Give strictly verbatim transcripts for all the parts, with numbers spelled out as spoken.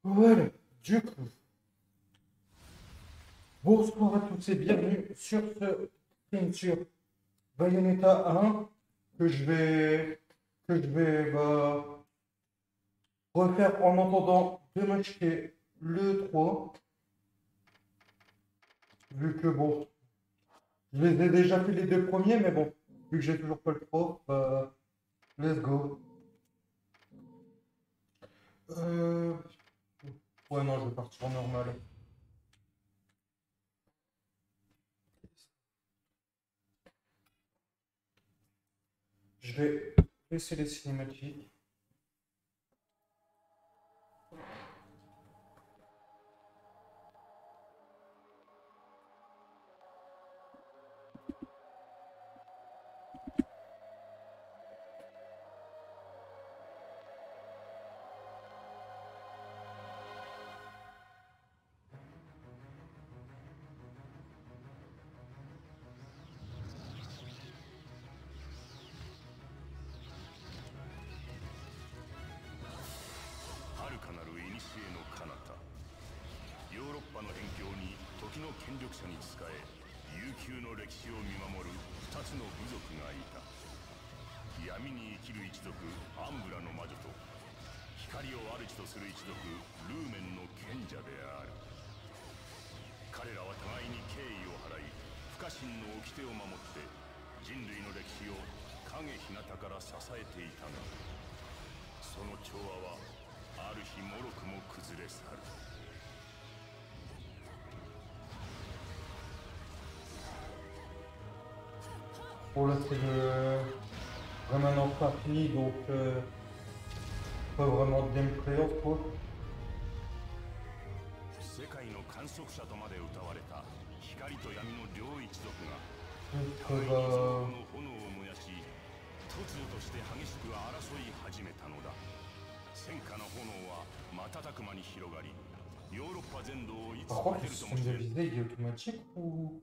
Voilà, du coup, bonsoir à tous et bienvenue sur ce stream sur Bayonetta un que je vais, que je vais bah, refaire en entendant demain qui est le trois, vu que bon, je les ai déjà fait les deux premiers, mais bon, vu que j'ai toujours pas le trois, bah, let's go. Euh... Ouais, non, je vais partir en normal. Je vais laisser les cinématiques. Bon, là, c'est le vraiment pas fini, donc euh, pas vraiment de gameplay en quoi. Donc, euh, bah, 戦火の炎は瞬く間に広がり、ヨーロッパ全土をいつもヘルともして。Visée il est automatique ou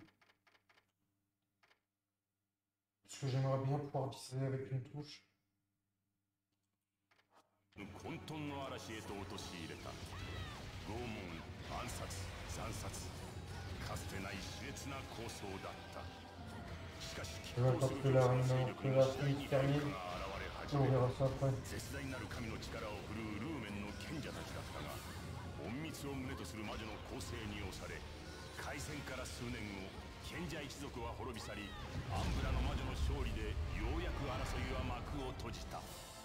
parce que j'aimerais bien pouvoir viser avec une touche. 混沌の嵐へと陥れた。拷問、暗殺、惨殺、かつてない熾烈な抗争だった。しかし、絶大なる神の力を振るうルーメンの賢者たちだったが、隠密を旨とする魔女の攻勢に押され、開戦から数年後、賢者一族は滅び去り、アンブラの魔女の勝利でようやく争いは幕を閉じた。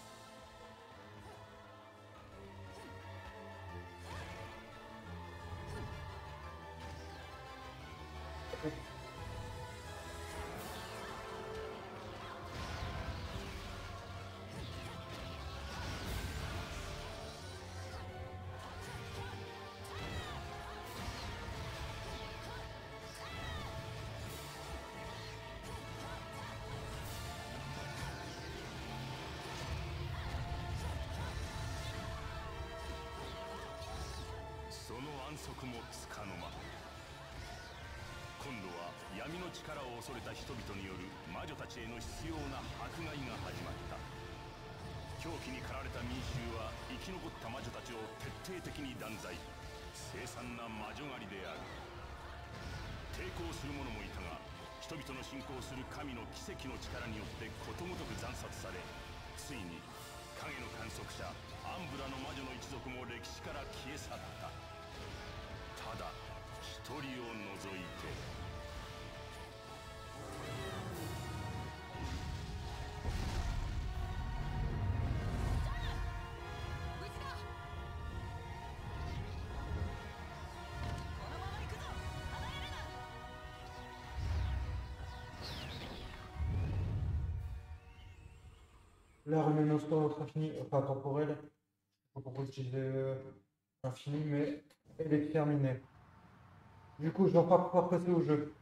その安息もつかの間、今度は闇の力を恐れた人々による魔女たちへの執拗な迫害が始まった。狂気に駆られた民衆は生き残った魔女たちを徹底的に断罪。凄惨な魔女狩りである。抵抗する者もいたが、人々の信仰する神の奇跡の力によってことごとく惨殺され、ついに影の観測者アンブラの魔女の一族も歴史から消え去った。ただ一人を除いて。L'arme non infinie, enfin temporelle, je sais pas pourquoi utiliser euh, infini, mais elle est terminée. Du coup, je vais pas pouvoir passer au jeu.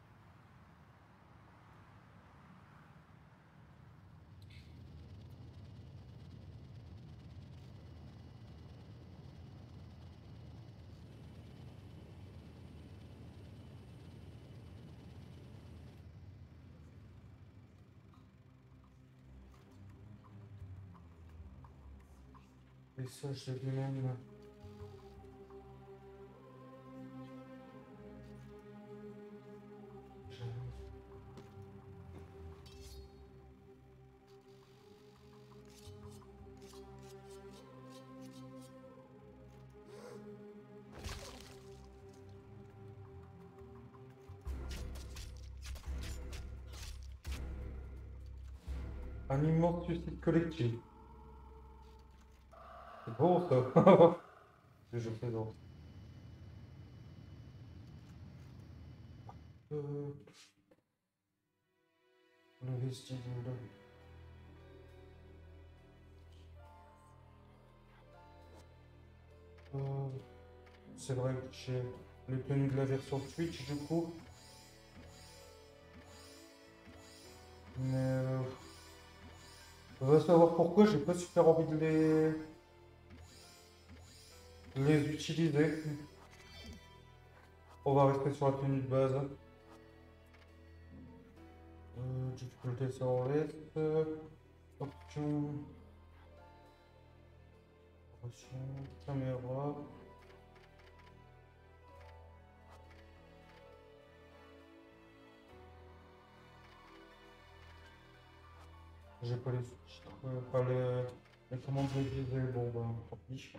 Et ça, je demande. Un immense suicide collectif. C'est beau ça. Je plaisante. Euh... Le vestige de... Euh... C'est vrai que j'ai les tenues de la version Switch du coup. Mais... Euh... On va savoir pourquoi j'ai pas super envie de les... de les utiliser. On va rester sur la tenue de base. Euh, difficulté ça on laisse. Option. Option. Caméra. J'ai pas les sous-titres, euh, pas les, les commandes révisées. Bon bah tant pis.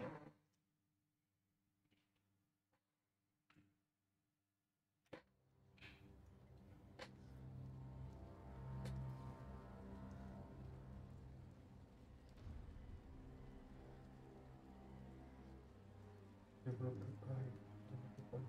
Développer pareil. Développer pareil.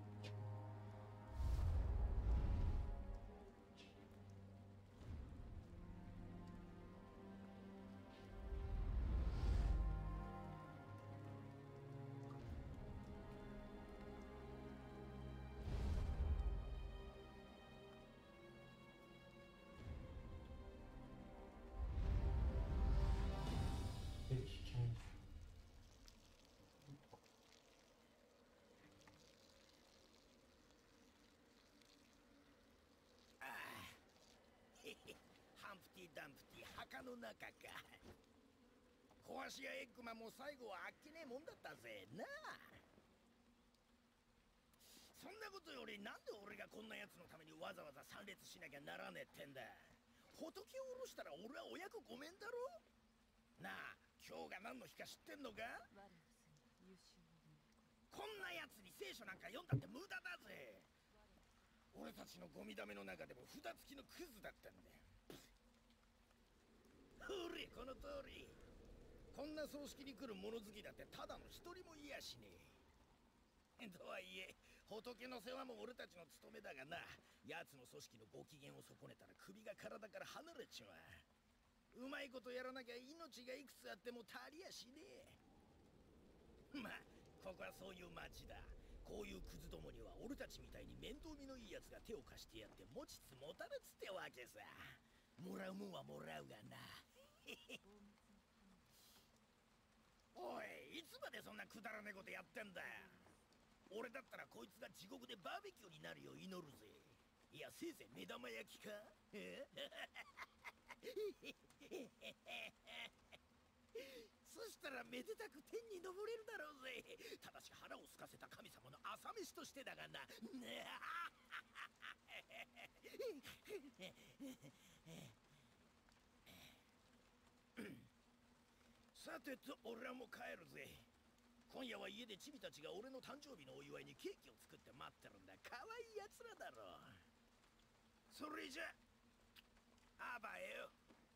Et qui- ハンプティ・ダンプティ墓の中か。壊し屋エッグマンも最後はあっけねえもんだったぜなあ。そんなことよりなんで俺がこんな奴のためにわざわざ参列しなきゃならねえってんだ。仏を下ろしたら俺はお役ごめんだろ。なあ、今日が何の日か知ってんのか。こんな奴に聖書なんか読んだって無駄だぜ。俺たちのゴミ溜めの中でも札付きのクズだったんだよ。ほれこの通り。こんな葬式に来る物好きだってただの一人もいやしねえ。とはいえ仏の世話も俺たちの務めだがな。奴の組織のご機嫌を損ねたら首が体から離れちまう。うまいことやらなきゃ命がいくつあっても足りやしねえ。まあここはそういう町だ。こういうクズどもには俺たちみたいに面倒見のいいやつが手を貸してやって持ちつ持たれつってわけさ。もらうもんはもらうがな。おい、いつまでそんなくだらねえことやってんだよ。俺だったらこいつが地獄でバーベキューになるよう祈るぜ。いやせいぜい目玉焼きか。そしたらめでたく天に昇れるだろうぜ。ただし腹を空かせた神様の朝飯としてだがな。さてと俺はもう帰るぜ。今夜は家でチビたちが俺の誕生日のお祝いにケーキを作って待ってるんだ。可愛いやつらだろ。それじゃあばよ。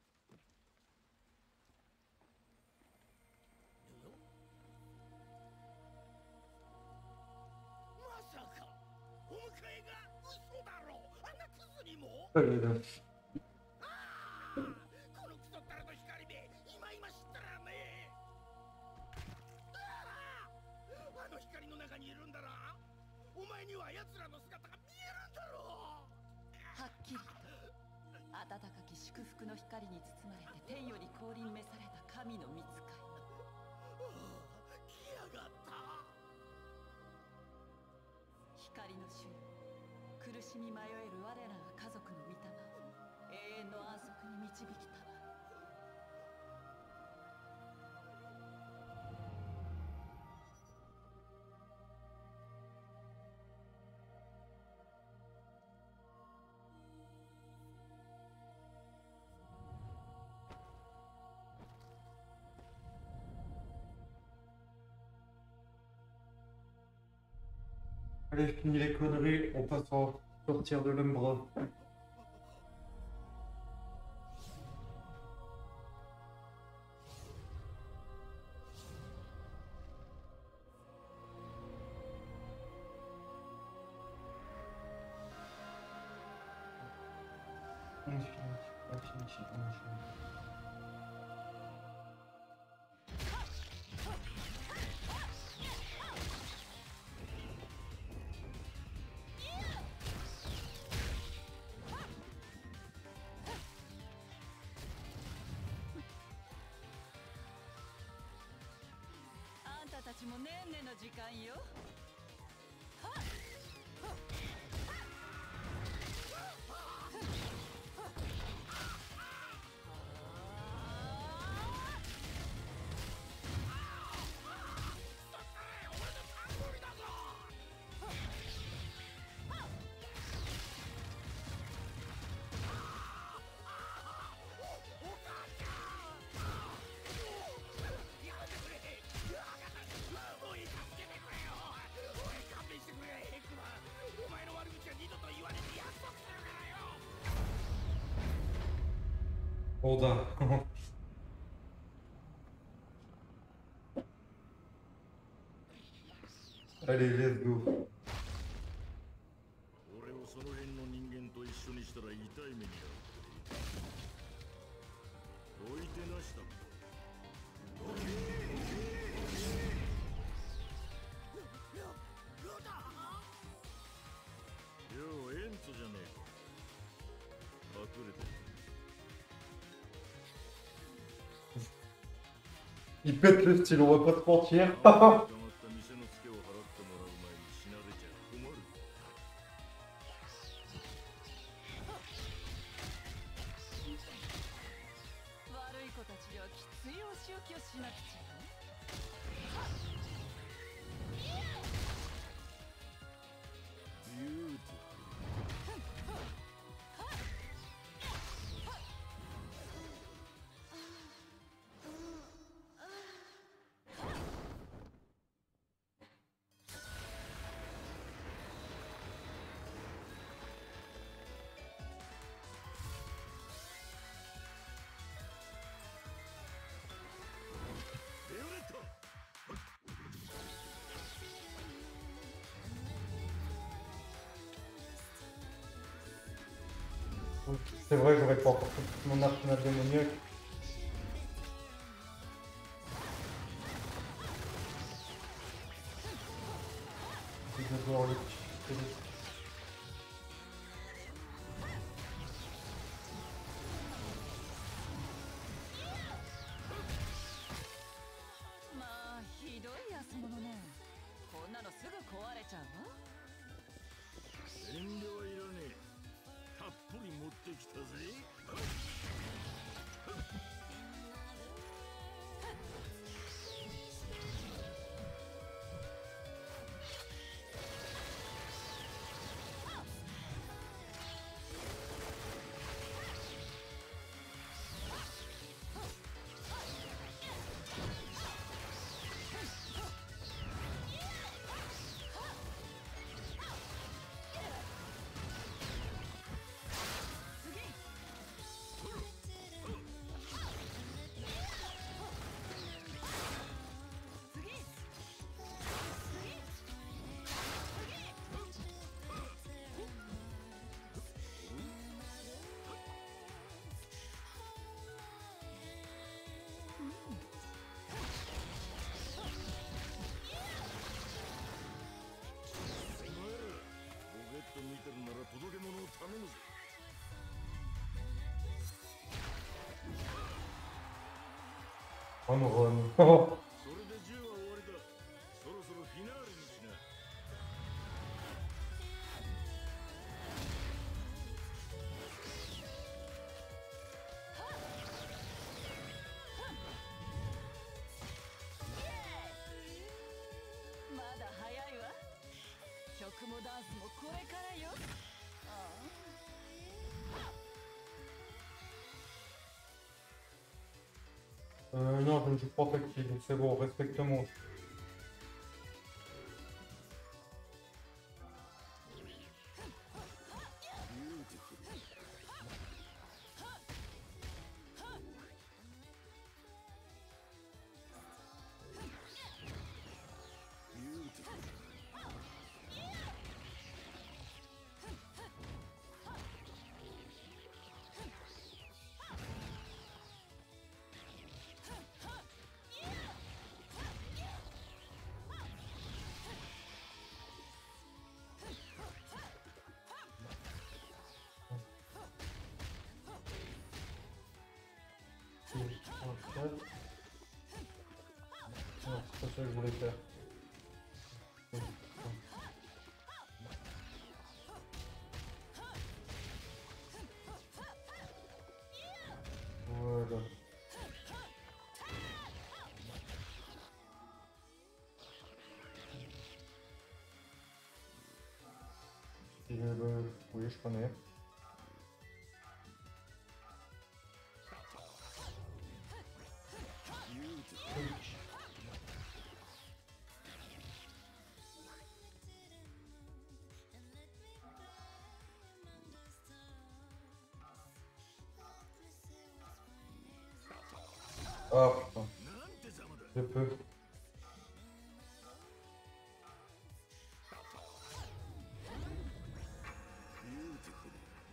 まさかお迎えが嘘だろ。あんなクズにも。 あれだ。 ああ、このクソったらの光目今今知ったらね。ああ、あの光の中にいるんだな。お前には奴らの姿が見えるんだろう。 はっきりと温かき祝福の光に包まれて天より降臨召された神の御使い。 来やがった。 光の主よ、苦しみ迷える我らが家族の御霊を永遠の安息に導きたまえ。 Allez, fini les conneries, on passe en sortir de l'Umbra. あんたたちもねんねの時間よ。 Hold on. Allez, let's go. 俺をその辺の人間と一緒にしたら痛い目に遭う。おいてなしたもん。ようエンツじゃねえか。隠れてる。 Il pète le stylo, on va pas te mentir. たまった店のツケを払ってもらう前に死なれちゃ困る。 悪い子たちにはきついお仕置きをしなくちゃ。 ビューティフル。 C'est vrai, j'aurais pas encore fait mon arsenal démoniaque. J'adore les petits. まあひどい安物ね。こんなのすぐ壊れちゃうわ。 遠慮はいらねえ。たっぷり持ってきたぜ。見てるなら届け物を頼むぜ。 On run. それでじゅうは終わりだ。そろそろフィナーレにしな。 まだ早いわ。曲もダンスもこれからよ。ああ。 Euh, non, je ne joue pas tactile, c'est bon, respecte-moi. ça que je voulais faire. Voilà. Et le... Oui, je connais. Ah putain, なんてざまだ。 je peux. Beautiful.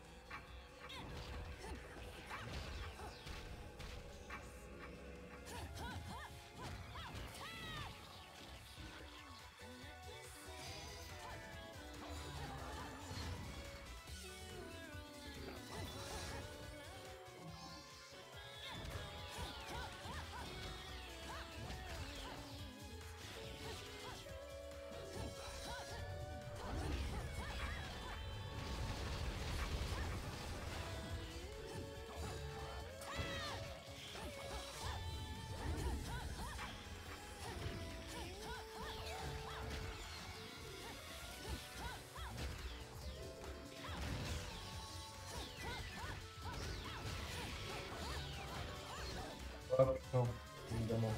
Ah putain, évidemment.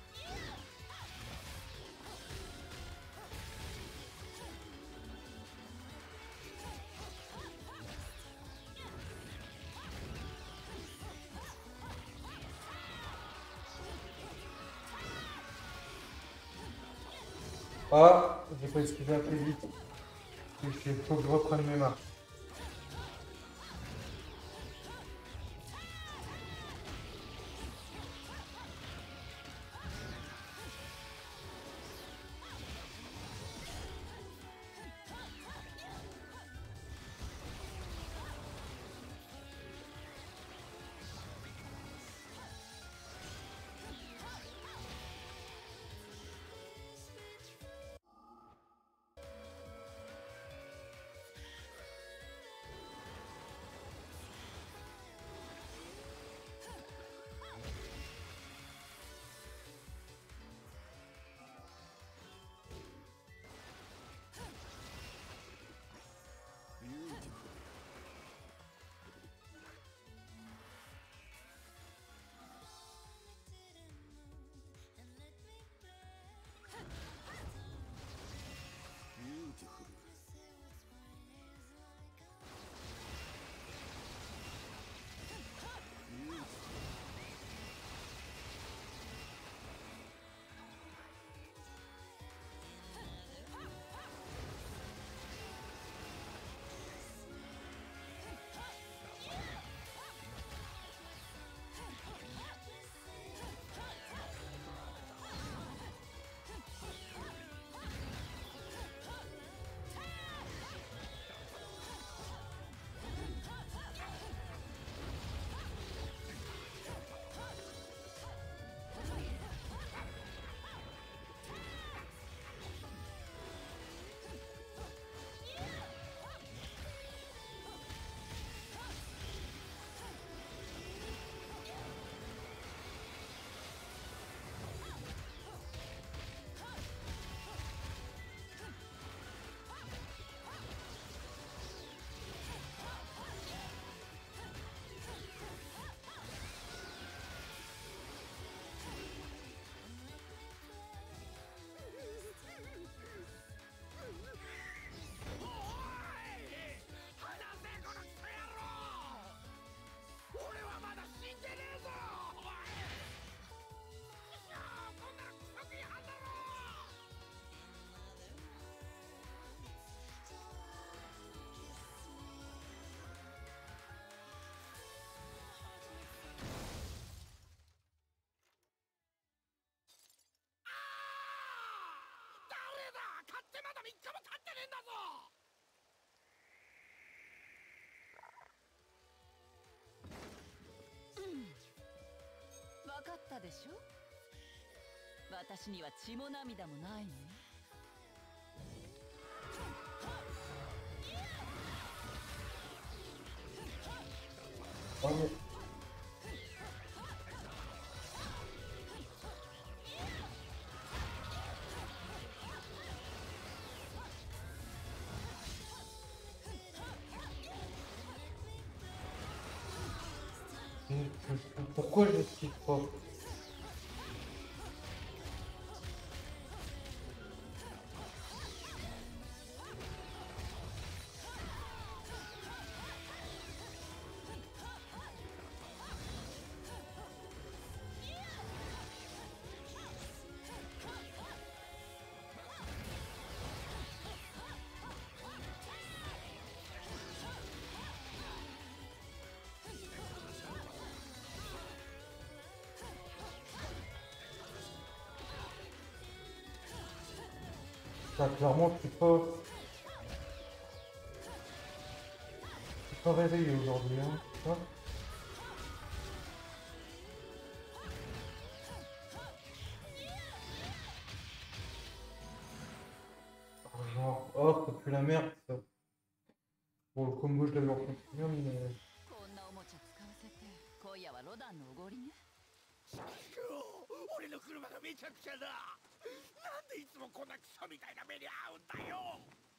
Ah, j'ai pas esquivé assez vite. Il faut que je reprenne mes marques. Beautiful. 分かったでしょ。 私には血も涙もないのよ。 あれpourquoi je suis pas ça, clairement, je suis pas... Je suis pas réveillé aujourd'hui, hein, tu vois. Genre, oh, ça pue la merde, ça. Bon, le combo, je l'avais en continuum, mais... こんなおもちゃ使わせて今夜はロダンのおごりね。 俺の車がめちゃくちゃだ。なんでいつもこんなクソみたいな目に遭うんだよ。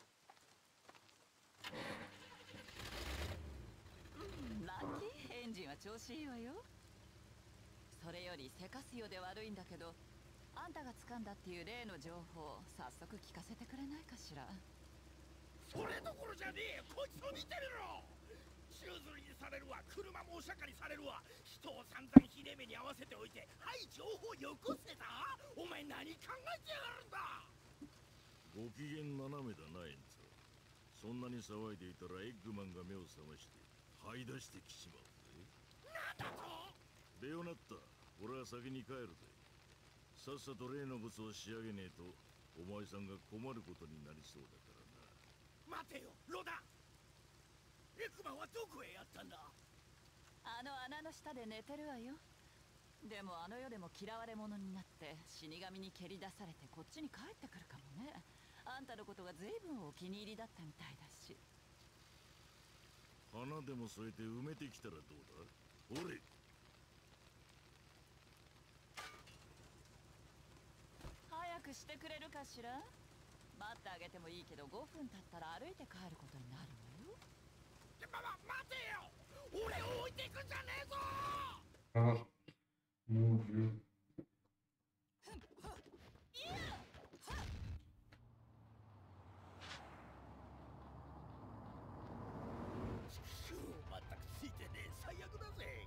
ラッキー、エンジンは調子いいわよ。それよりせかすようで悪いんだけど、あんたが掴んだっていう例の情報早速聞かせてくれないかしら。 それどころじゃねえ。こいつを見てみろ。宙吊りにされるわ、車もお釈迦にされるわ。人を散々ひで目に合わせておいて、はい情報よこせた。お前何考えてやがるんだ。 ご機嫌斜めだなエンツァ。そんなに騒いでいたらエッグマンが目を覚まして這い出してきちまうぜ。 なんだと。 レオナッタ、俺は先に帰るぜ。さっさと例の物を仕上げねえとお前さんが困ることになりそうだからな。 待てよロダ。エッグマンはどこへやったんだ。 あの穴の下で寝てるわよ。でもあの世でも嫌われ者になって死神に蹴り出されてこっちに帰ってくるかもね。あんたのことが随分お気に入りだったみたいだし。 花でも添えて埋めてきたらどうだ。俺早くしてくれるかしら。待ってあげてもいいけどごふん経ったら歩いて帰ることになるわよ。 ま、ま、待てよ。俺を置いていくんじゃねえぞ。 Ah, mon dieu. まったくついてねえ。最悪だぜ。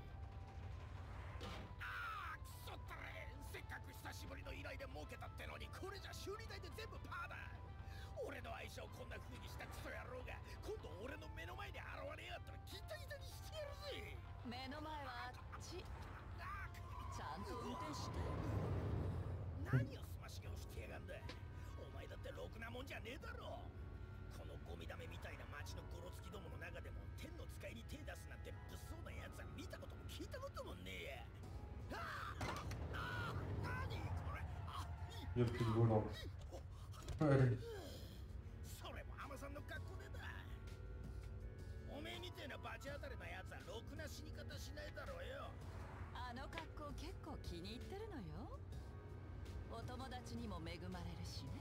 ああ、くそったれ。せっかく久しぶりの依頼で儲けたってのに、これじゃ修理代で全部パーだ。俺の相性こんな風にしたクソ野郎が今度俺の目の前に現れやがったらギタギタにしてやるぜ。 目の前はあっち。ちゃんと運転して。 何をすましげをしてやがんだ。お前だってろくなもんじゃねえだろ。このゴミだめみたいな町のゴロつきどもの中でも天の使いに手出すなんて物騒なやつは見たことも聞いたこともねえや。ああ、何これ。あ、 Il y a plus de volant. Allez. それもアマさんの格好でだ。おめえみてえなバチ当たりなやつはろくな死に方しないだろうよ。 あの格好結構気に入ってるのよ。お友達にも恵まれるしね。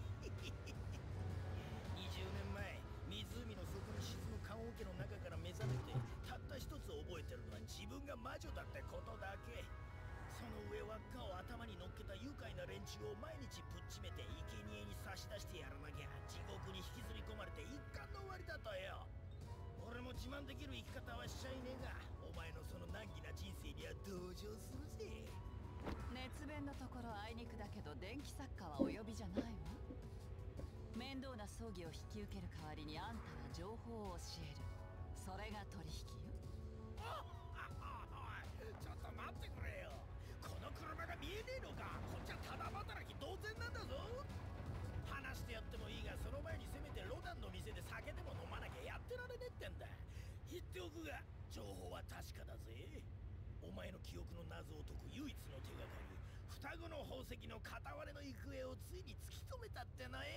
にじゅうねんまえ、湖の底に沈む棺桶の中から目覚めてたった一つ覚えてるのは自分が魔女だってことだけ。その上輪っかを頭に乗っけた愉快な連中を毎日ぶっちめて生贄に差し出してやらなきゃ地獄に引きずり込まれて一巻の終わりだとよ。俺も自慢できる生き方はしちゃいねえが、お前のその難儀な人生には同情するぜ。 熱弁のところあいにくだけど電気作家はお呼びじゃないわ。面倒な葬儀を引き受ける代わりにあんたが情報を教える。それが取引よ。 ちょっと待ってくれよ。この車が見えねえのか。こっちはただ働き同然なんだぞ。話してやってもいいが、その前にせめてロダンの店で酒でも飲まなきゃやってられねえってんだ。言っておくが情報は確かだぜ。お前の記憶の謎を解く唯一の手がかり、二双子の宝石の片割れの行方をついに突き止めたってのよ。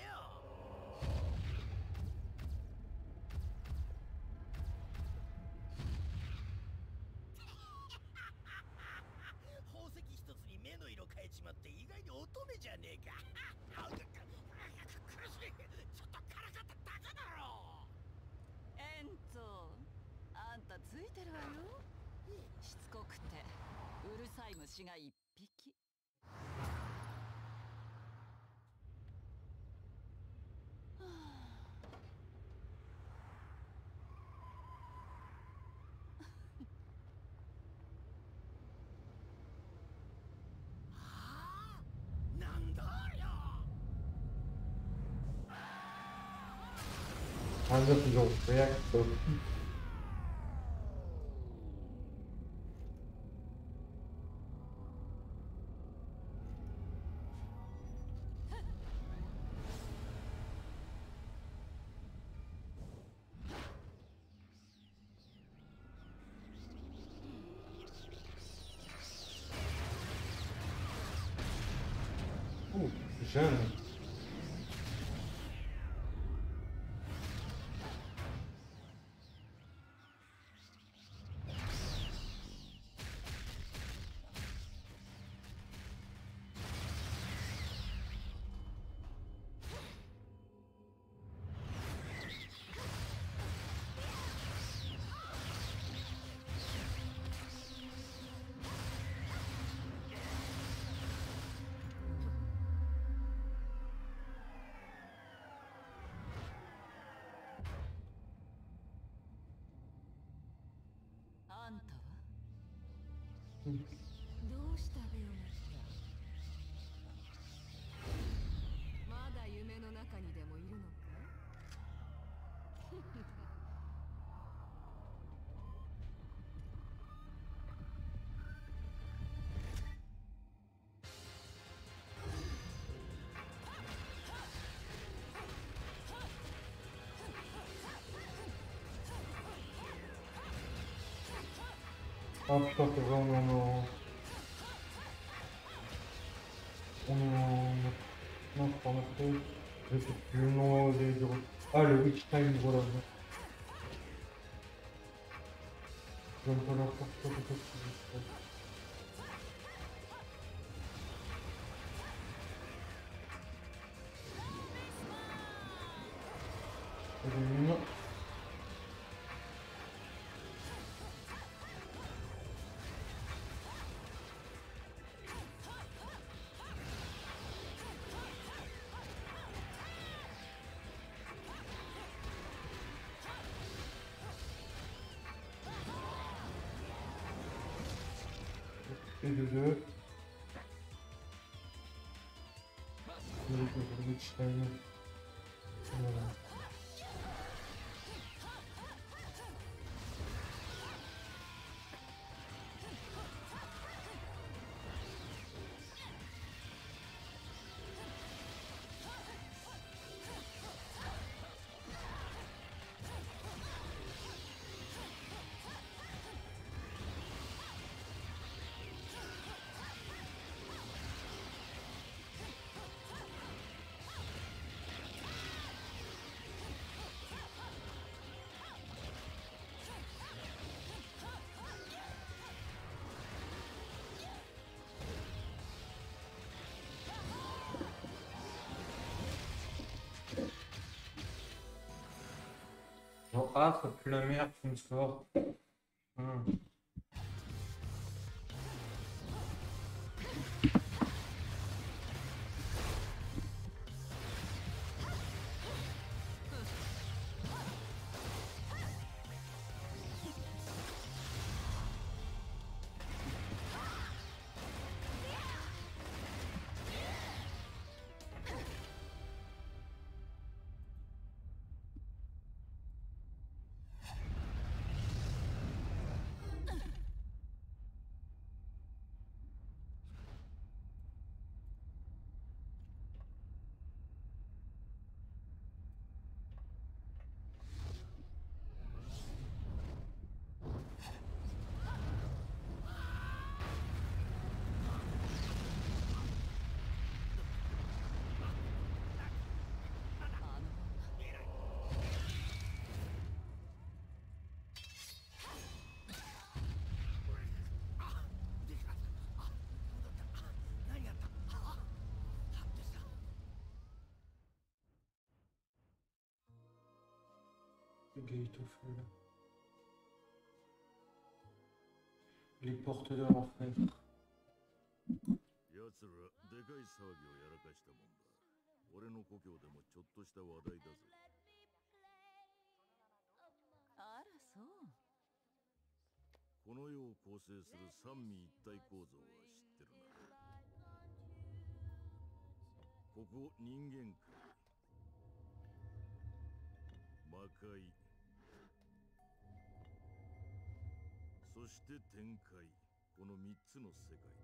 宝石一つに目の色変えちまって意外に乙女じゃねえか。苦しい。ちょっとからかっただけだろ。 エンツォ、あんたついてるわよ。しつこくてうるさい虫が一匹。 なんだよ。 Andere so Werkstück. Uh, Jeanne. あんたはうんどうしたベオナちゃん。まだ夢の中にでもいるのか Ah putain, c'est vrai, on est en... On est en... Non, c'est pas en Afrique. Je sais plus le nom des... du- Ah, le Witch Time, voilà. Je vais me faire la force, peut-être que c'est... Non. Et de deux. Le Witch Time. Voilà. Genre, ah, ça pue la merde, tu me score. Hmm. Gate of Hell. Les portes de l'enfer. 奴らでかい騒ぎをやらかしたもんだ。俺の故郷でもちょっとした話題だぞ。 あらそう。 この世を構成する三位一体構造は知ってるな。ここ人間界、魔界、そして天界、この三つの世界だ。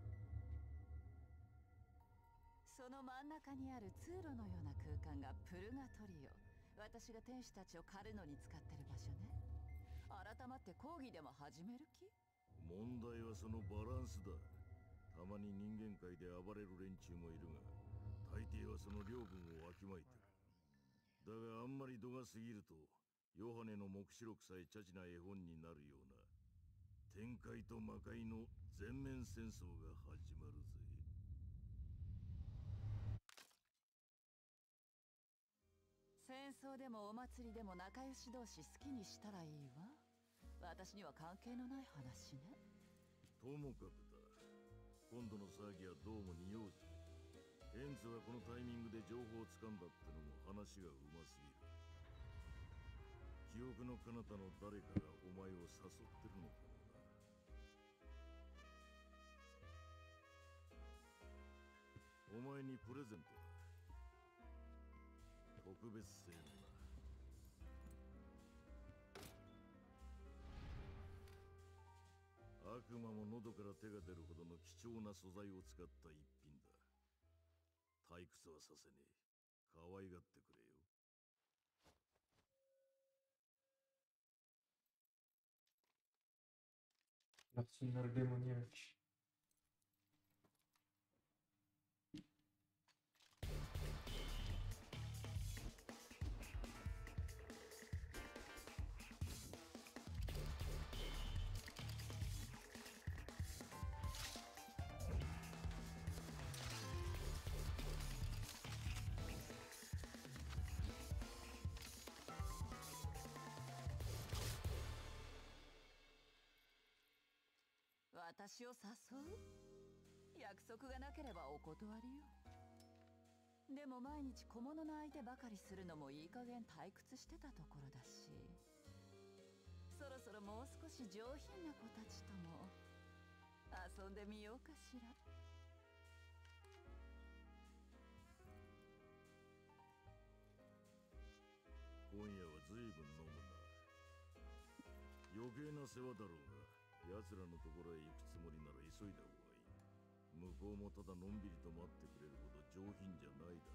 その真ん中にある通路のような空間がプルガトリオ。私が天使たちを狩るのに使ってる場所ね。改まって講義でも始める気？ 問題はそのバランスだ。たまに人間界で暴れる連中もいるが、大抵はその領分をわきまいてる。だがあんまり度が過ぎると、ヨハネの黙示録さえチャチな絵本になるような、天界と魔界の全面戦争が始まるぜ。 戦争でもお祭りでも仲良し同士好きにしたらいいわ。私には関係のない話ね。 ともかくだ。今度の騒ぎはどうも匂うぜ。エンツはこのタイミングで情報をつかんだってのも話がうますぎる。記憶の彼方の誰かがお前を誘ってるのかもな。お前にプレゼントだ。特別製のな。悪魔も喉から手が出るほどの貴重な素材を使った一品だ。退屈はさせねえ。可愛がってくれよ。 L'arsenal démoniaque. « 私を誘う？約束がなければお断りよ。でも毎日小物の相手ばかりするのもいい加減退屈してたところだし、そろそろもう少し上品な子たちとも遊んでみようかしら。 今夜は随分飲むな。余計な世話だろうが、奴らのところへ行くつもりなら急いだ方がいい。向こうもただのんびりと待ってくれるほど上品じゃないだろ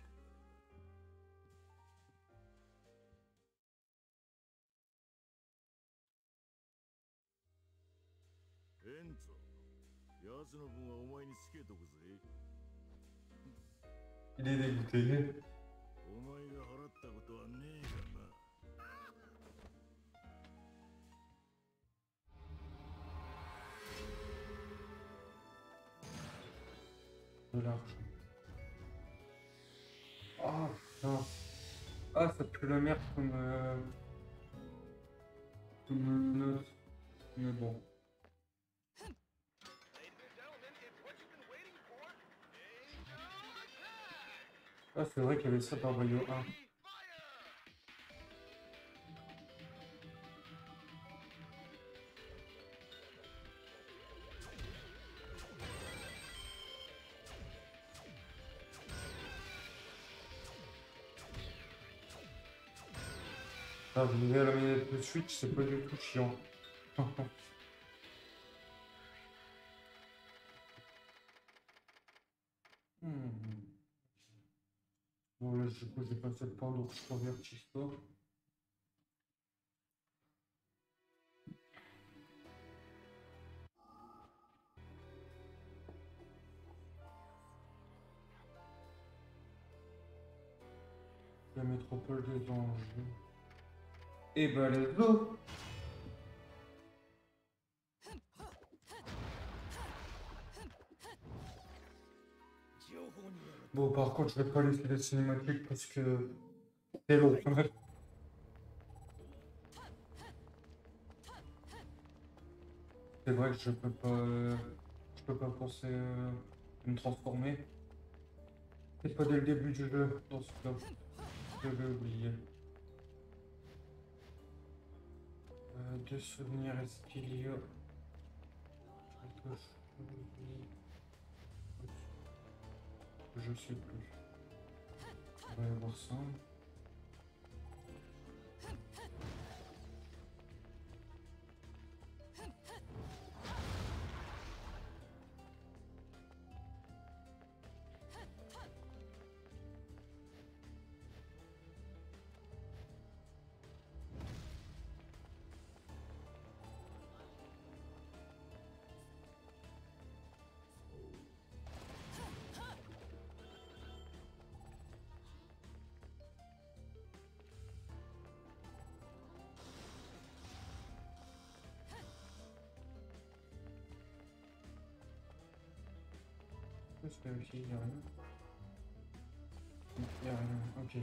う。エンツォ、奴の分はお前につけとくぜ。 Il est dégoûté. お前が払ったことはねえがな。 De l'argent. Ah putain. Ah, ça pue la merde comme, euh, comme note. Mais bon. Ah, c'est vrai qu'il y avait ça dans Mario un. Ah, je vais à la manette de Switch, c'est pas du tout chiant. hmm. Bon, là, du coup, j'ai passé le temps, donc je convertis ça. La métropole des anges. Et bah, let's go! Bon, par contre, je vais pas laisser les cinématiques parce que c'est long quand même. C'est vrai que je peux pas, euh, je peux pas penser euh, me transformer. C'est pas dès le début du jeu, dans ce cas. Je l'ai oublié. Euh, de souvenirs, est-ce qu'il y a quelque chose? Je sais plus. On va y voir ça. Juste vérifier, il n'y a rien. Il n'y a rien, ok.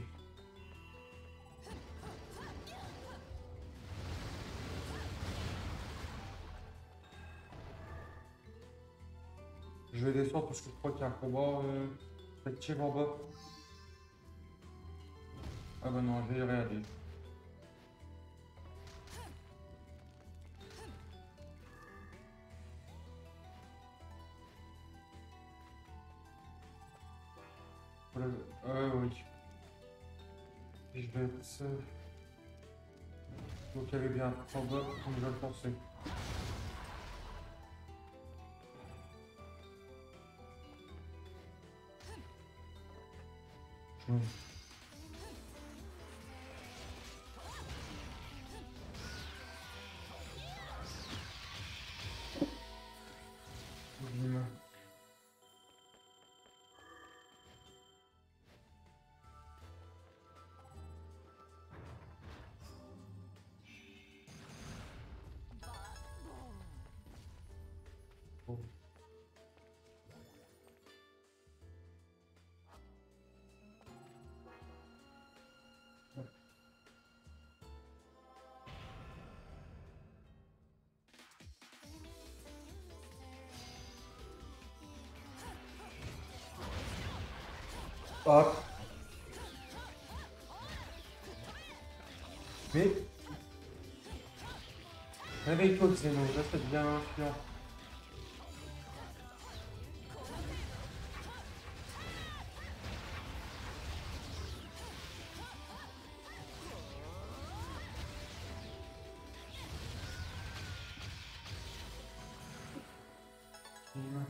Je vais descendre parce que je crois qu'il y a un combat euh, actif en bas. Ah bah non, je vais y aller. Voilà. Euh, oui. Et je vais être seul. Donc il y avait bien un en bas comme je le pensais. Je... Bim. Bon. Hop. Mais... Réveille-toi, Xeno, là ça devient influent. Bim.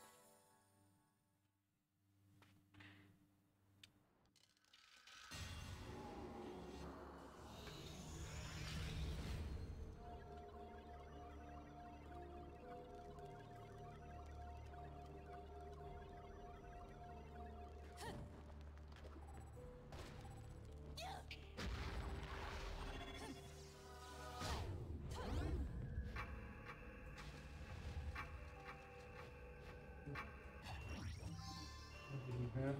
Vert.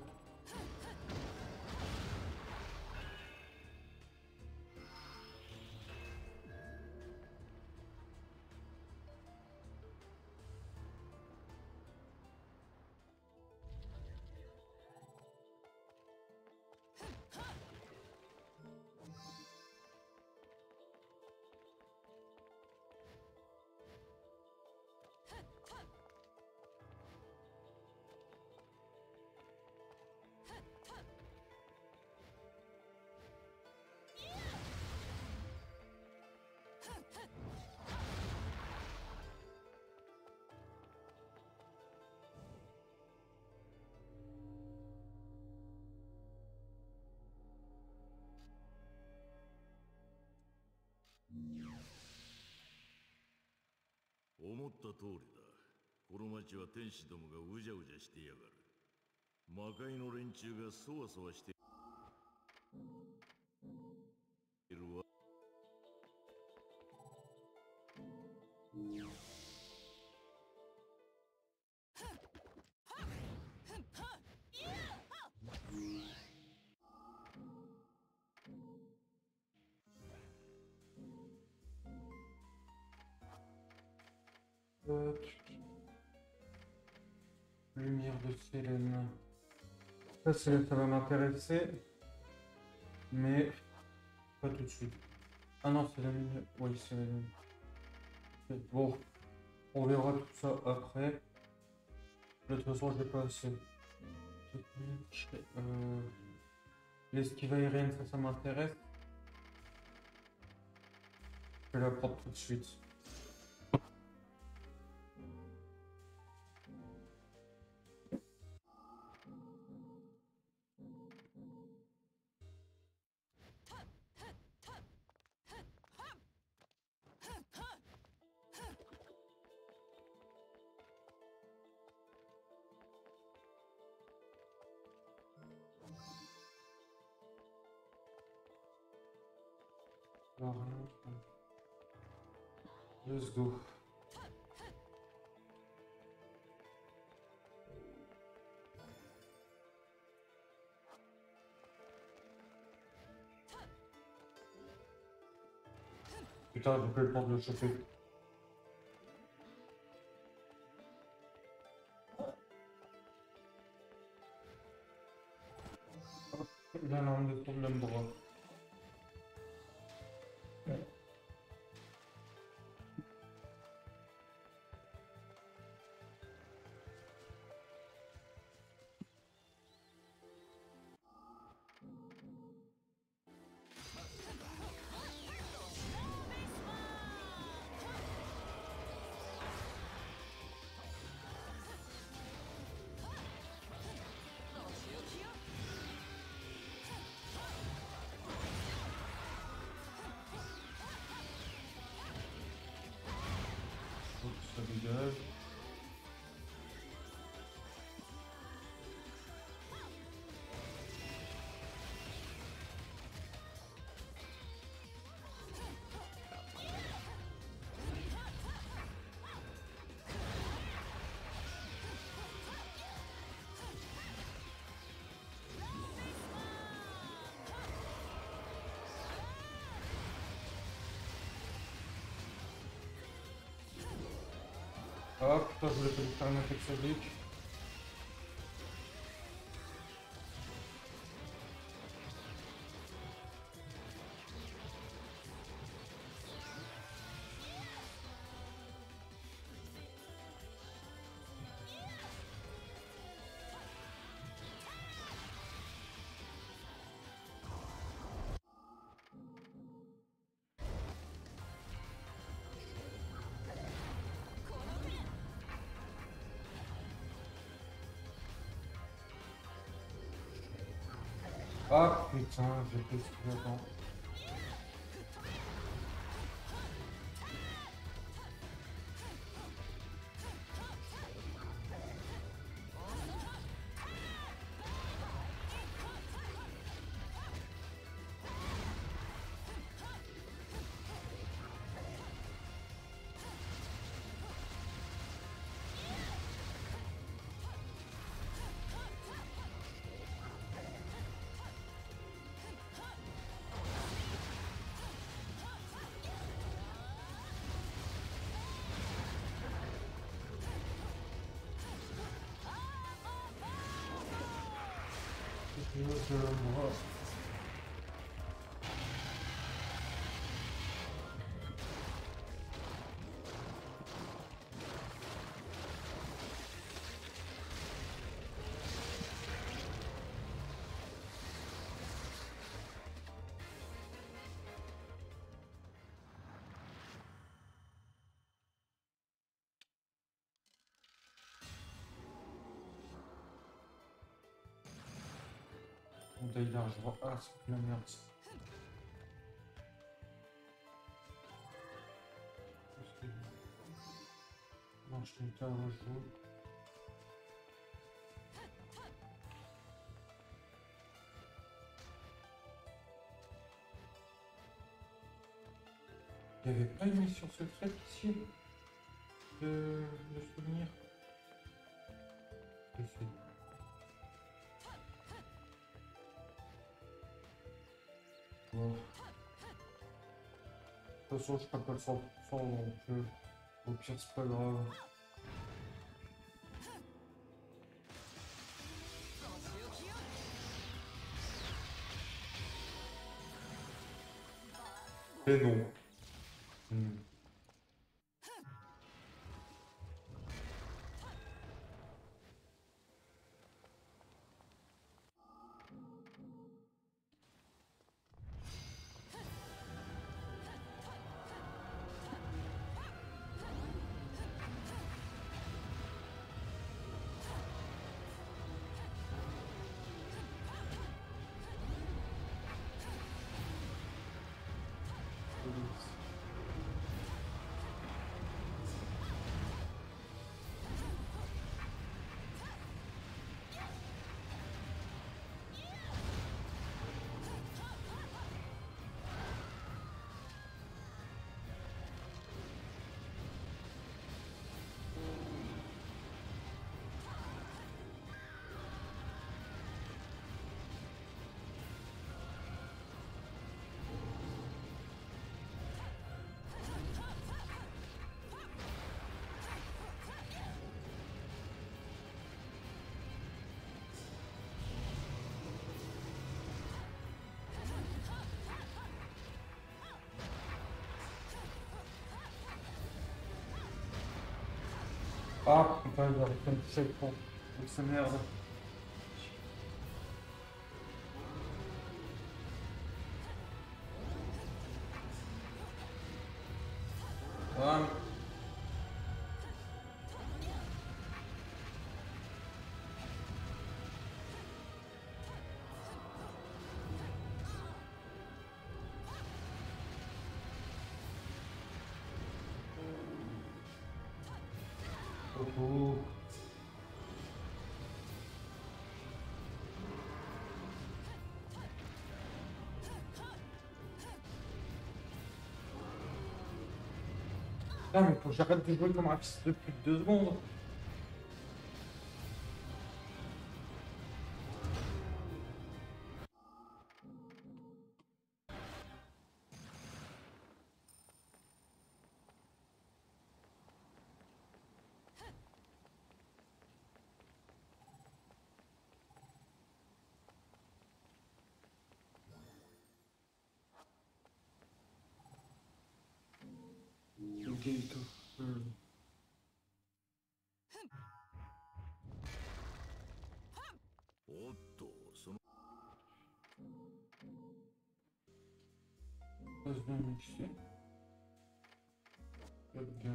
思った通りだ。この町は天使どもがうじゃうじゃしてやがる。魔界の連中がそわそわしているわ。 Tac. Lumière de Sélène. Ça, c'est- ça va m'intéresser. Mais pas tout de suite. Ah non, c'est la lumière. Oui, c'est la lumière. Bon, on verra tout ça après. De toute façon, je n'ai pas assez. Technique. Euh, L'esquive aérienne, ça, ça m'intéresse. Je vais la prendre tout de suite. Alors, let's go. Putain, j'ai pas eu le temps de le choper. La langue de son même bras. Faut que ça dégage. Ah putain, je voulais pas lui faire une attaque sadique. Ah putain, j'ai fait ce que j'attends. Je le vois. D'ailleurs, je vois. Ah, c'est la merde. Non, je t'ai à rejouer. Il n'y avait pas une mission secrète ici de, de souvenir. Je sais. Bon. De toute façon, je ne peux pas le cent pour cent donc. Euh... Au pire, c'est pas grave. Et non. Hmm. Ah, putain, j'arrive pas à me toucher le fond. Donc c'est merde. Ah. Oh, oh. Non mais faut que j'arrête de jouer comme un fils de plus de deux secondes. Ok, tout. Hmm. Passe bien ici. Hop, bien.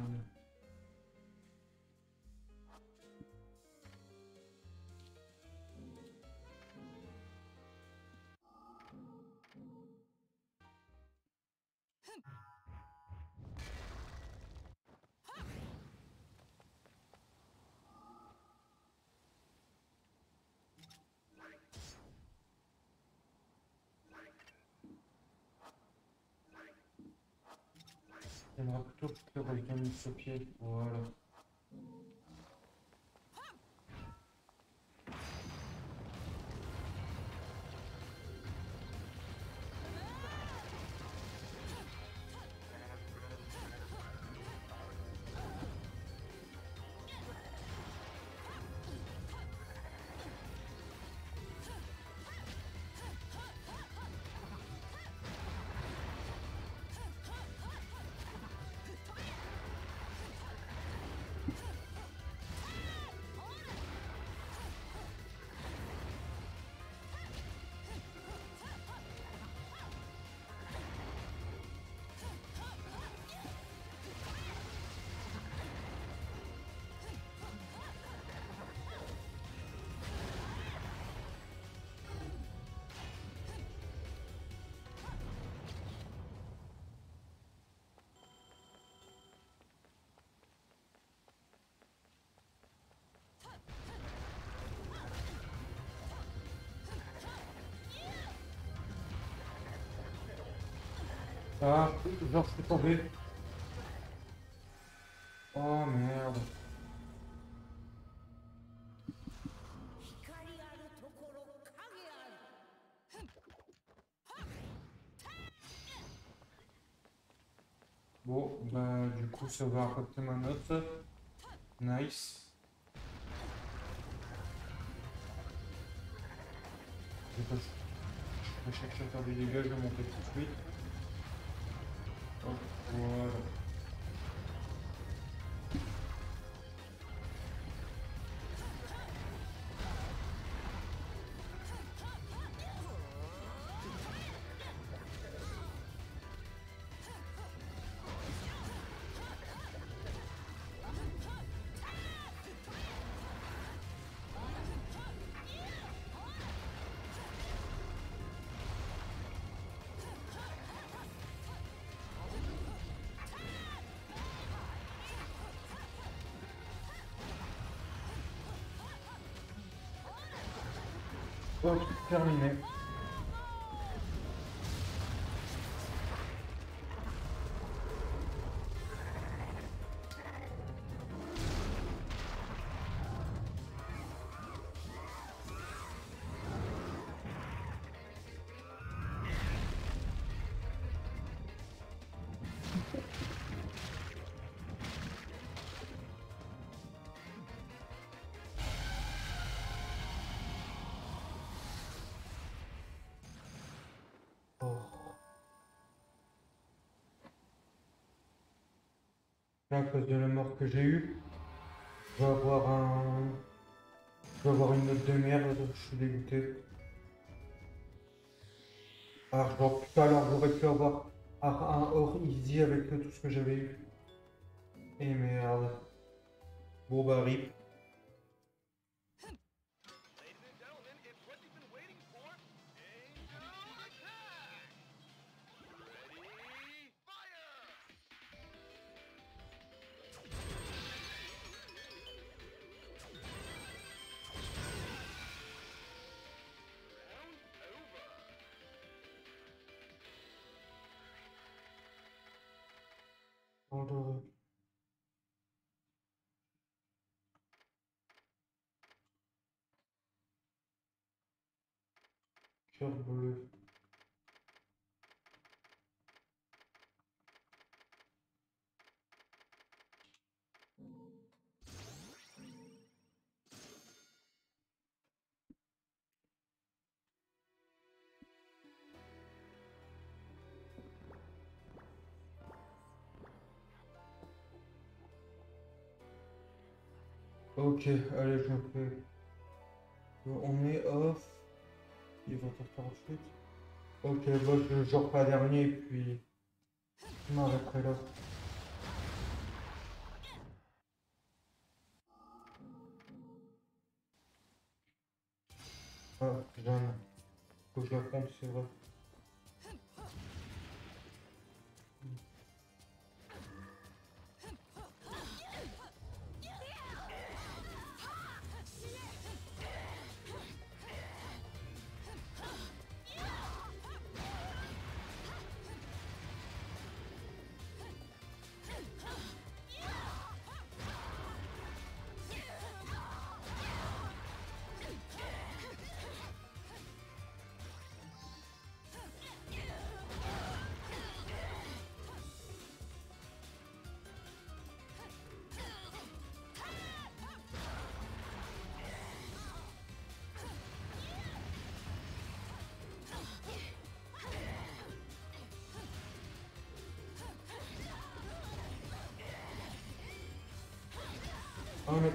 J'aimerais plutôt que revienne ce pied. Voilà. Ah, genre c'est tombé. Oh merde. Bon, bah du coup ça va impacter ma note. Nice. Je vais pas- je vais chercher à faire des dégâts, je vais monter tout de suite. Hop, voilà. Ok, terminé. Oh. Là, à cause de la mort que j'ai eue, je vais avoir un... je vais avoir une note de merde, je suis dégoûté. Alors, genre, tout à l'heure, j'aurais pu avoir un un hors easy avec tout ce que j'avais eu. Et merde. Bon bah rip. Alors, cœur bleu. Ok, allez, je me fais. On est off. Il va faire quarante-huit. Ok, bah je, je refais un dernier et puis je m'arrêterai là. Ah, Jeanne. Faut que je la compte, c'est vrai. Ah, mais...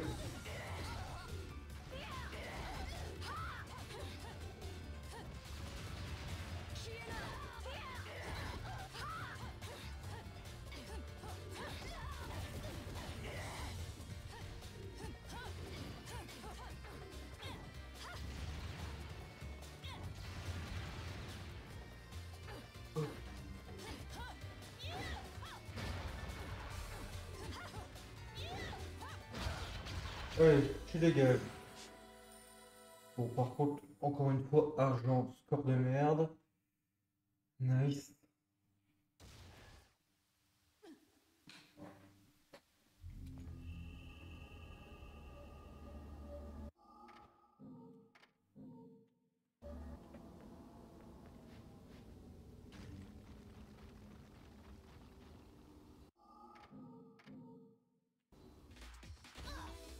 Allez, tu dégages. Bon, par contre, encore une fois, argent, score de merde. Nice.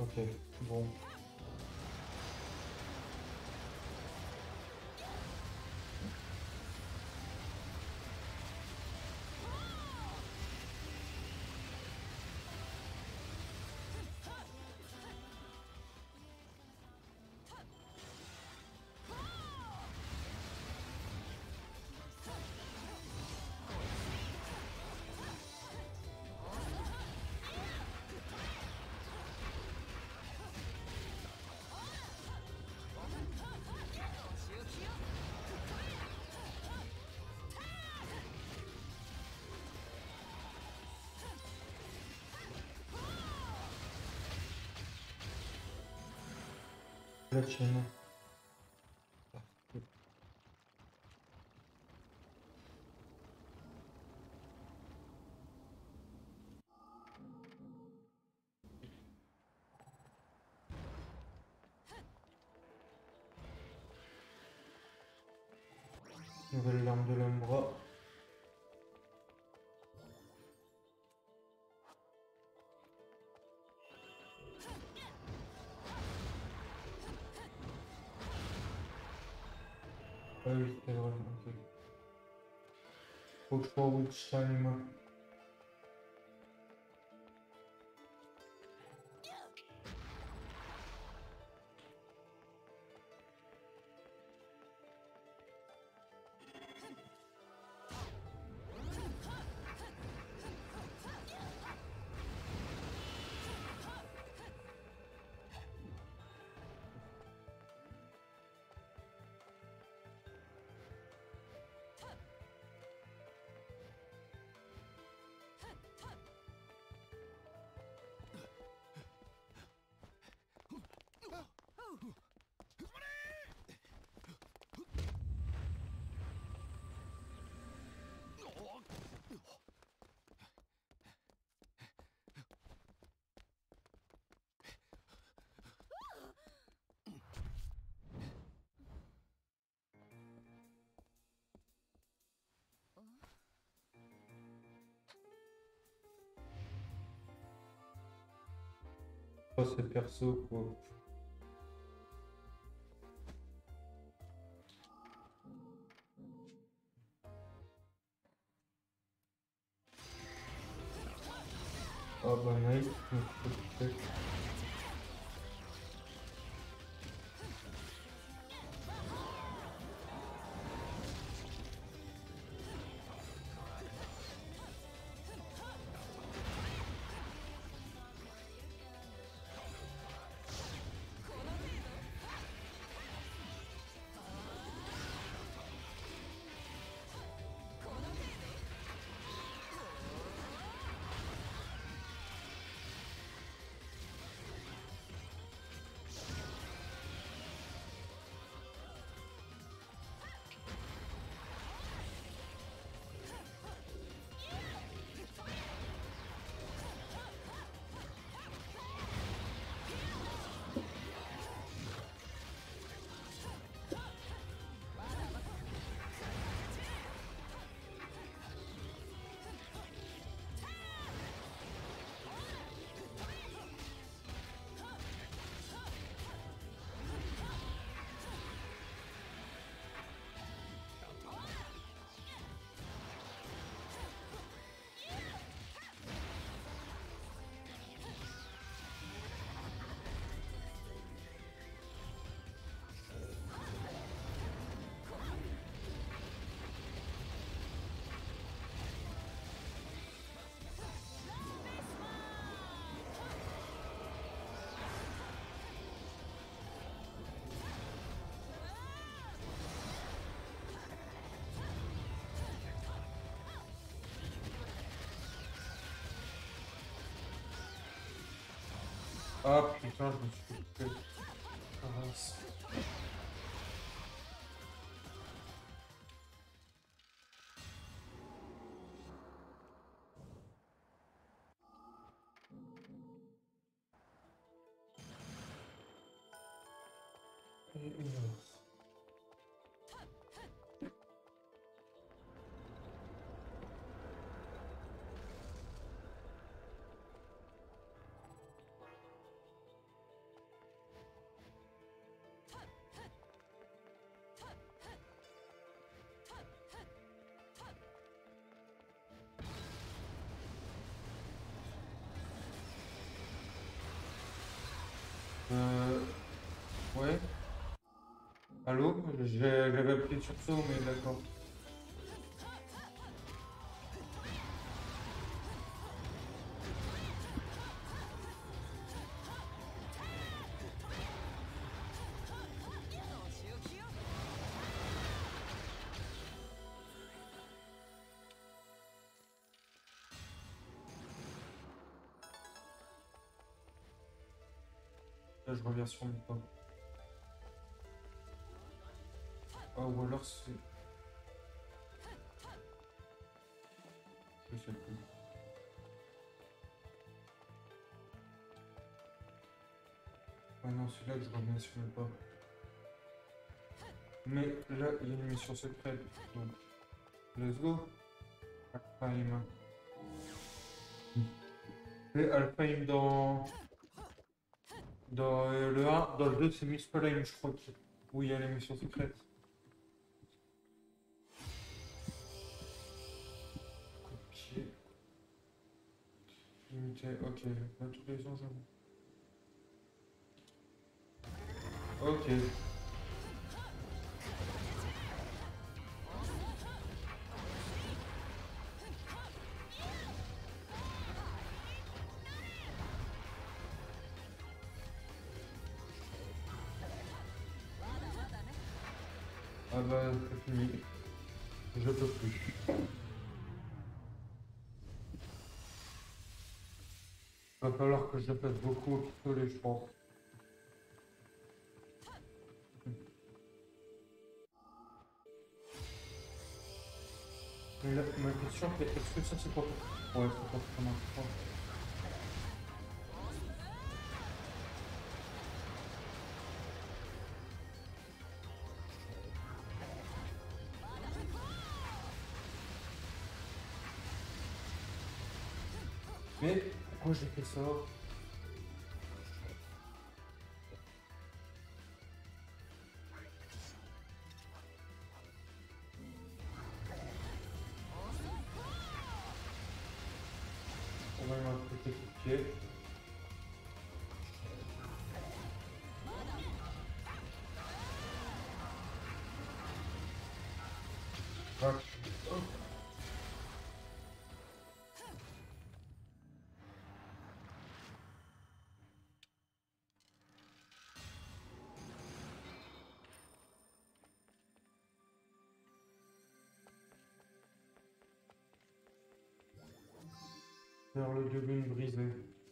Ok, bon. Platine. Nouvelle lame de l'Umbra. Ah oui, c'est vrai, ok. Faut que je sois Witch Time. Oh, c'est perso quoi. Ah bah nice, peut-être. Ah putain, je me suis fait race. Et une autre. Allô? J'ai- J'avais appuyé sur ça, mais d'accord. Là, je reviens sur mon pas. Oh, ou alors c'est... Je sais plus. Ah non, c'est là que je reviens sur le pas. Mais là, il y a une mission secrète. Donc, let's go. Alfheim. C'est Alfheim dans... Dans euh, le un, dans le deux, c'est Muspelheim, je crois, qui- où il y a les missions secrètes. Copier. Limiter, ok. Là, tous les enjeux. Ok. Ah bah, c'est fini. Je peux plus. Va falloir que je fasse beaucoup au pistolet, je pense. Mais là, ma question, c'est est-ce que ça c'est pas... Ouais, c'est pas vraiment fort. Mais pourquoi j'ai fait ça? On va mettre un petit coup de pied. Tac. Hop. Vers le début brisé.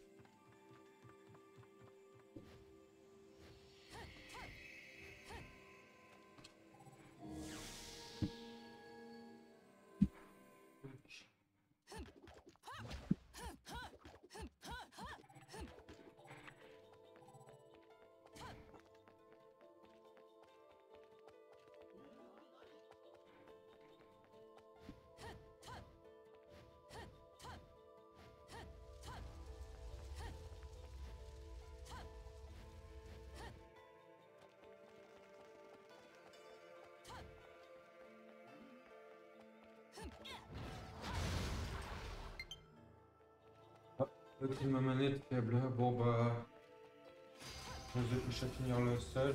Ok, ma manette faible. Bon bah... Je vais toucher à finir le stage.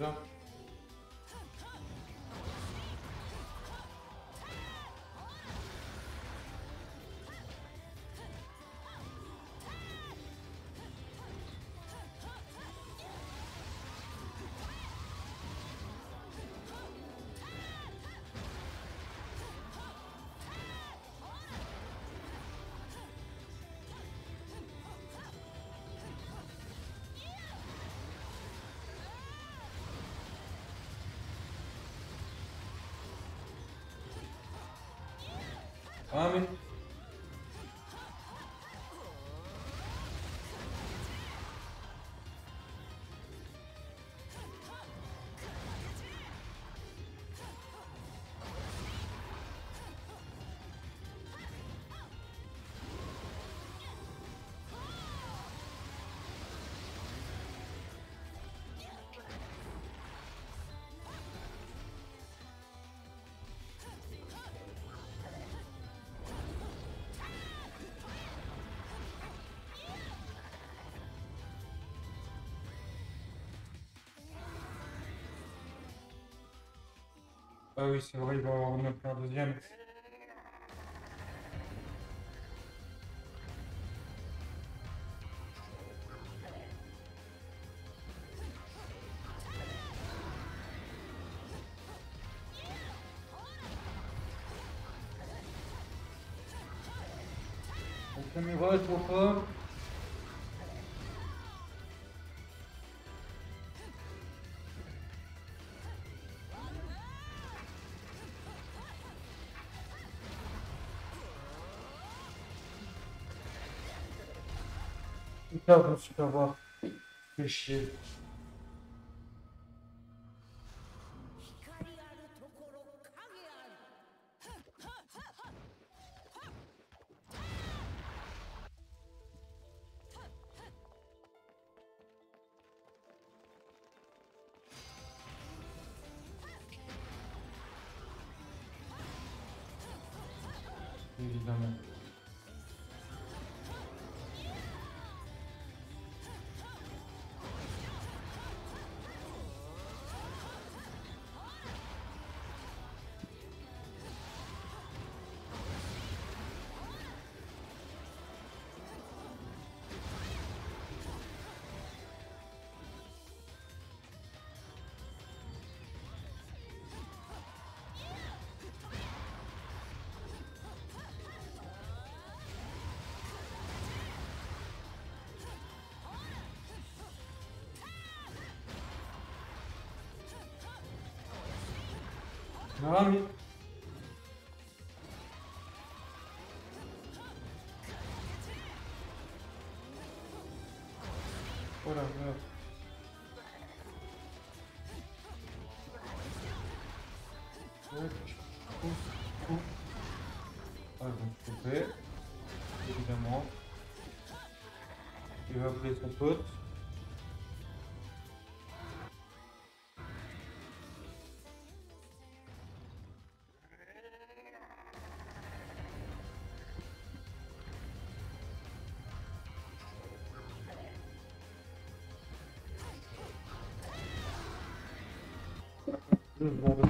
Ah mais... Ah oui, c'est vrai, il va avoir en faire un deuxième. La caméra est trop fort. Putain, je me suis fait avoir. Fait chier. 光あるところ影ある。 Évidemment. Ah oui. Oh la merde. Ouais, je pousse, pousse. Ah, ils vont se couper. Évidemment. Il va appeler son pote. Deux secondes.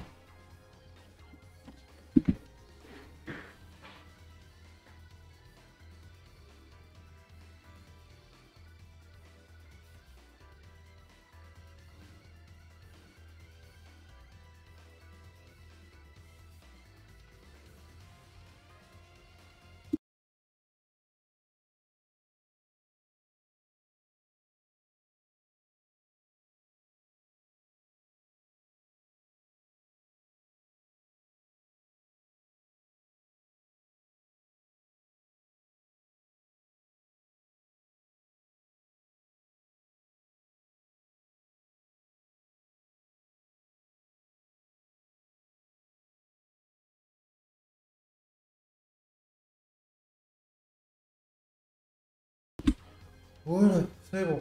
Voilà, c'est bon.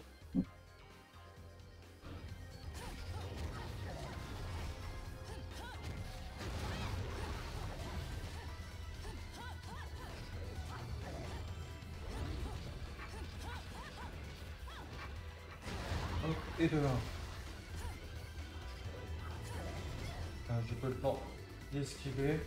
Hop, et de là. Ah, j'ai pas le temps d'esquiver.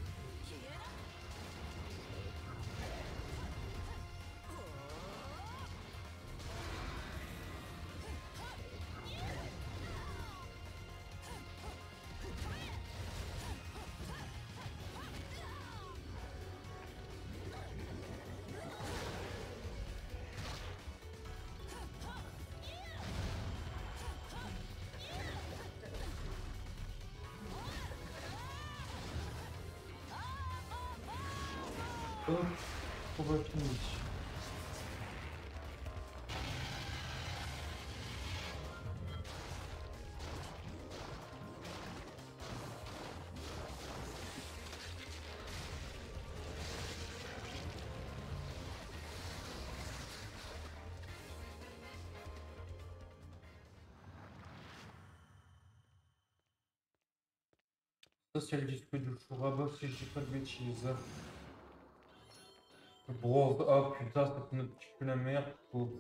Hop, on va finir. Ça, c'est le disque du Shuraba, si je dis pas de bêtises. Le bronze, ah putain, c'est notre petit peu la merde. Oh.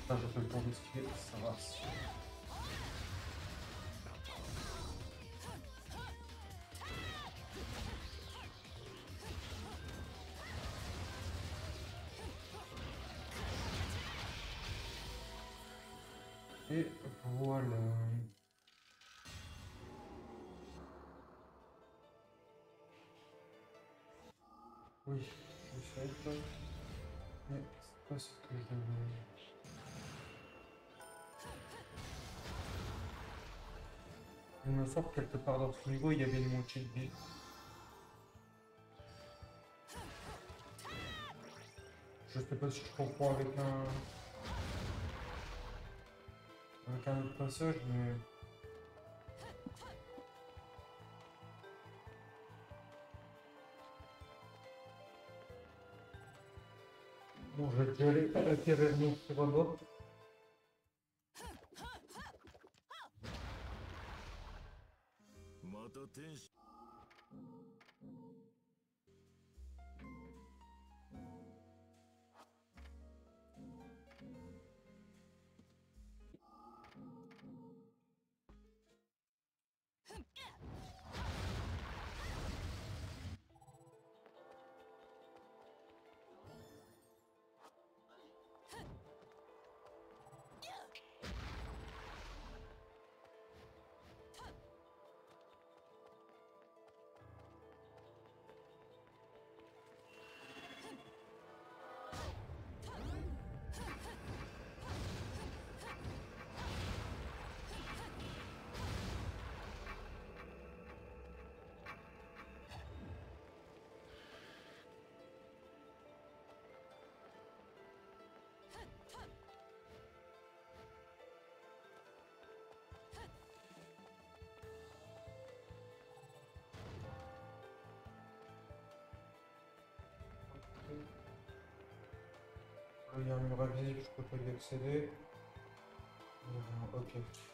Putain, j'ai fait le tour d'esquiver, ça va. Et voilà. Oui, je sais pas. Mais c'est pas ce que je veux. Il me semble quelque part dans ce niveau, il y avait une moitié de vie. Je sais pas si je comprends avec un... avec un autre passage, mais... Bon, je vais déjà aller acquérir mon robot. Il y a un mur invisible, je peux pas y accéder. Ok.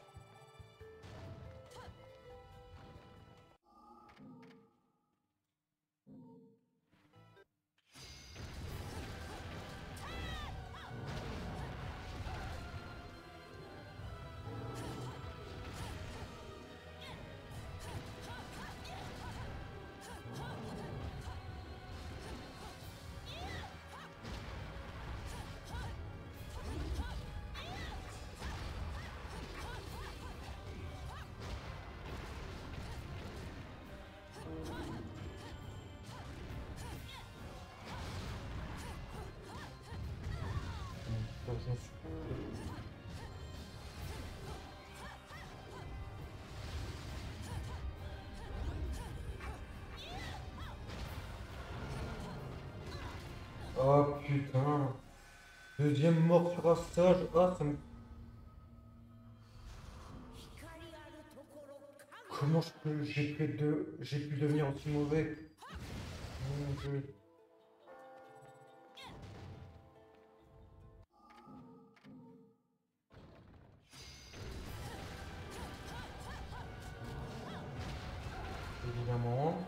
Oh putain. Deuxième mort sur un stage. Ah, ça me... Comment je peux... J'ai pu, de... J'ai pu devenir aussi mauvais. Mon Dieu. Évidemment.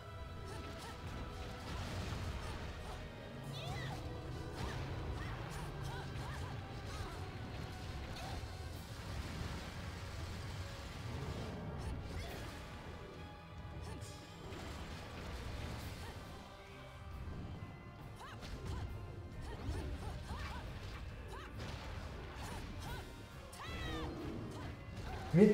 Mais...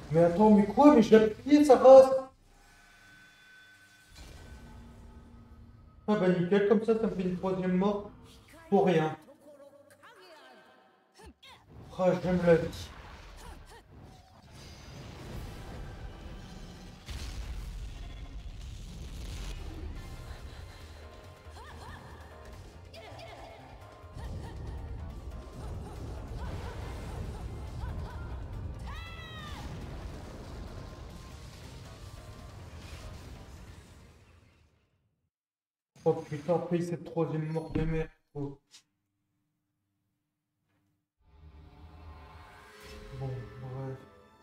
Mais attends, mais quoi? Mais je l'ai plié, ça rase! Ah bah nickel, comme ça, ça me fait une troisième mort pour rien. Ah, j'aime la vie. Oh putain, paye cette troisième mort de merde. Oh. Bon, bref.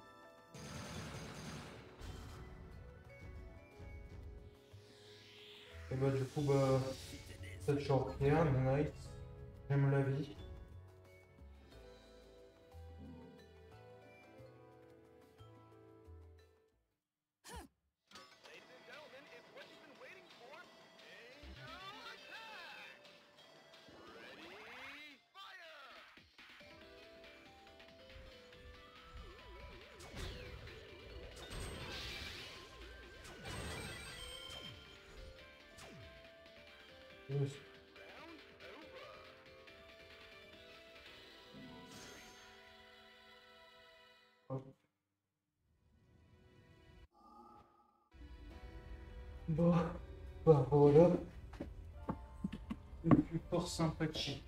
Et bah du coup, bah... cette champion, nice. J'aime la vie. Yes. Hop. Bon, bah voilà. Le plus fort sympathique.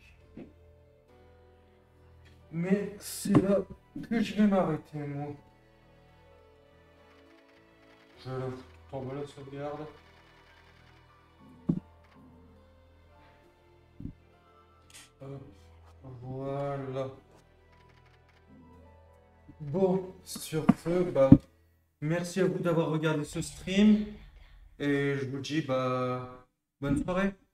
Mais c'est là que je vais m'arrêter, moi. Je tombe la sauvegarde. Hop, voilà. Bon, sur ce, bah, merci à vous d'avoir regardé ce stream. Et je vous dis, bah, bonne soirée.